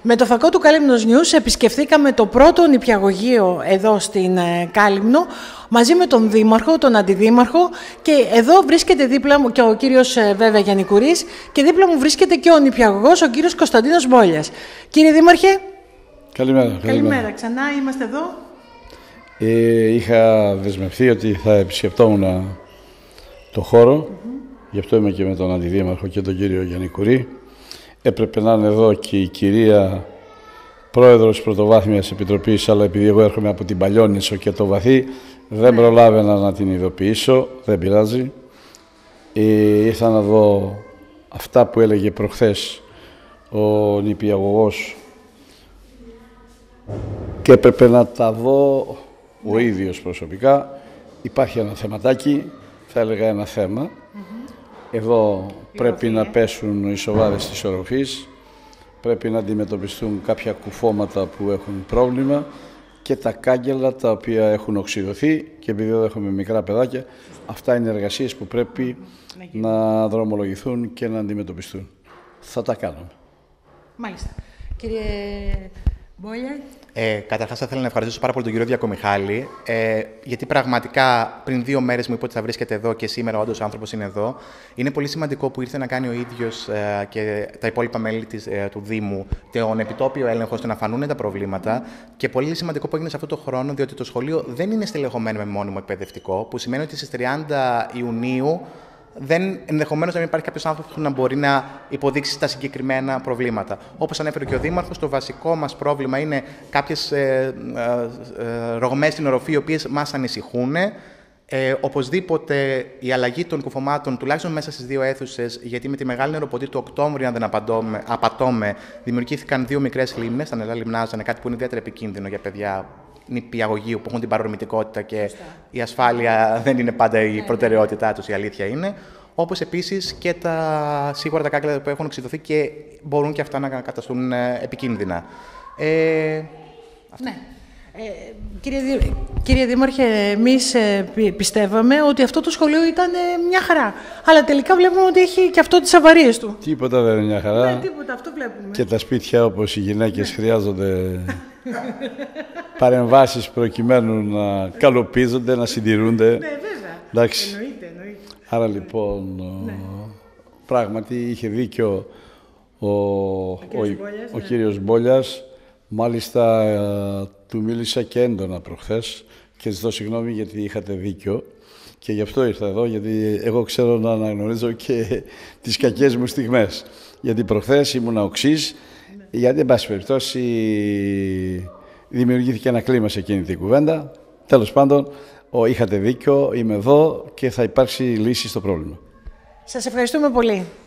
Με το φακό του Κάλυμνος News επισκεφθήκαμε το πρώτο νηπιαγωγείο εδώ στην Κάλυμνο, μαζί με τον Δήμαρχο, τον Αντιδήμαρχο, και εδώ βρίσκεται δίπλα μου και ο κύριος βέβαια Γιαννικουρής και δίπλα μου βρίσκεται και ο νηπιαγωγός, ο κύριος Κωνσταντίνος Μπόλιας. Κύριε Δήμαρχε. Καλημέρα. Καλημέρα. Ξανά είμαστε εδώ. Είχα δεσμευτεί ότι θα επισκεπτόμουν το χώρο, γι' αυτό είμαι και με τον Αντιδήμαρχο και τον κύριο Γιαννικουρή. Έπρεπε να είναι εδώ και η κυρία Πρόεδρος Πρωτοβάθμιας Επιτροπής, αλλά επειδή εγώ έρχομαι από την Παλιόνισσο και το Βαθύ, δεν προλάβαινα να την ειδοποιήσω, δεν πειράζει. Ήρθα να δω αυτά που έλεγε προχθές ο νηπιαγωγός και έπρεπε να τα δω ο ίδιος προσωπικά. Υπάρχει ένα θεματάκι, θα έλεγα ένα θέμα. Εδώ πρέπει να πέσουν οι σοβάρες της οροφής, πρέπει να αντιμετωπιστούν κάποια κουφώματα που έχουν πρόβλημα και τα κάγκελα τα οποία έχουν οξυδωθεί, και επειδή εδώ έχουμε μικρά παιδάκια, αυτά είναι εργασίες που πρέπει να δρομολογηθούν και να αντιμετωπιστούν. Θα τα κάνουμε. Μάλιστα. Κύριε Μπόλια. Καταρχάς, θα ήθελα να ευχαριστήσω πάρα πολύ τον κύριο Διακομιχάλη, γιατί πραγματικά πριν 2 μέρες μου είπε ότι θα βρίσκεται εδώ και σήμερα όντως ο άνθρωπος είναι εδώ. Είναι πολύ σημαντικό που ήρθε να κάνει ο ίδιος και τα υπόλοιπα μέλη του Δήμου τον επιτόπιο έλεγχο ώστε να φανούν τα προβλήματα. Και πολύ σημαντικό που έγινε σε αυτό το χρόνο, διότι το σχολείο δεν είναι στελεχωμένο με μόνιμο εκπαιδευτικό, που σημαίνει ότι στις 30 Ιουνίου. Ενδεχομένως να μην υπάρχει κάποιος άνθρωπος που να μπορεί να υποδείξει τα συγκεκριμένα προβλήματα. Όπως ανέφερε και ο Δήμαρχος, το βασικό μας πρόβλημα είναι κάποιες ρογμές στην οροφή, οι οποίες μας ανησυχούν. Οπωσδήποτε η αλλαγή των κουφωμάτων, τουλάχιστον μέσα στις 2 αίθουσες, γιατί με τη μεγάλη νεροποντή του Οκτώβρη, αν δεν απατώμε, δημιουργήθηκαν 2 μικρές λίμνες, τα νερά λιμνάζανε, κάτι που είναι ιδιαίτερα επικίνδυνο για παιδιά νηπιαγωγείου που έχουν την παρορμητικότητα και η ασφάλεια δεν είναι πάντα η προτεραιότητά τους, η αλήθεια είναι. Όπως επίσης και σίγουρα τα κάγκελα που έχουν οξυδωθεί και μπορούν και αυτά να καταστούν επικίνδυνα. Ναι. Κύριε Δήμαρχε, εμείς πιστεύαμε ότι αυτό το σχολείο ήταν μια χαρά. Αλλά τελικά βλέπουμε ότι έχει και αυτό τις αβαρίες του. Τίποτα δεν είναι μια χαρά. Ναι, τίποτα, αυτό βλέπουμε. Και τα σπίτια, όπως οι γυναίκες, χρειάζονται παρεμβάσεις προκειμένου να καλοπίζονται, να συντηρούνται. Ναι, βέβαια. Εντάξει. Εννοείται. Άρα λοιπόν, πράγματι είχε δίκιο ο κύριος Μπόλιας. Μάλιστα του μίλησα και έντονα προχθές και ζητώ συγγνώμη γιατί είχατε δίκιο και γι' αυτό ήρθα εδώ, γιατί εγώ ξέρω να αναγνωρίζω και τις κακές μου στιγμές. Γιατί προχθές ήμουν οξύς, γιατί εν πάση περιπτώσει δημιουργήθηκε ένα κλίμα σε εκείνη την κουβέντα. Τέλος πάντων, είχατε δίκιο, είμαι εδώ και θα υπάρξει λύση στο πρόβλημα. Σας ευχαριστούμε πολύ.